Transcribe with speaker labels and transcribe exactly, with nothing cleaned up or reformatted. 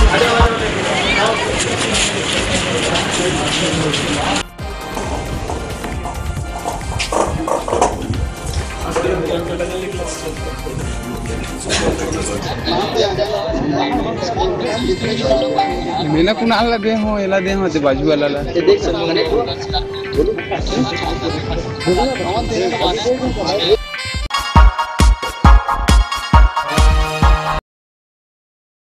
Speaker 1: मैंने कुणाल दे हो एला दे हो ते बाजू वाला ला देख सकते हैं।